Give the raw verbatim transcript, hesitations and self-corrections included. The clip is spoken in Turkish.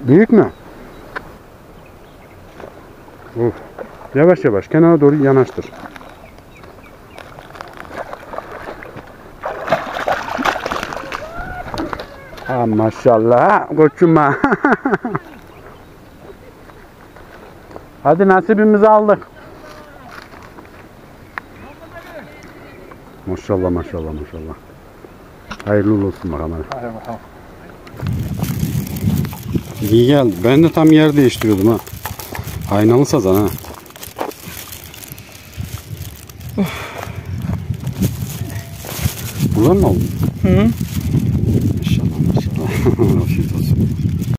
Büyük mü? Of. Yavaş yavaş kenara doğru yanaştır. Ha, maşallah koçuma. Hadi nasibimizi aldık. Maşallah maşallah maşallah. Hayırlı olsun bakalım. Hadi bakalım. İyi geldi. Ben de tam yer değiştiriyordum ha. Aynalı sazan ha. Buradan mı aldın? Hı. Maşallah maşallah. Afiyet olsun.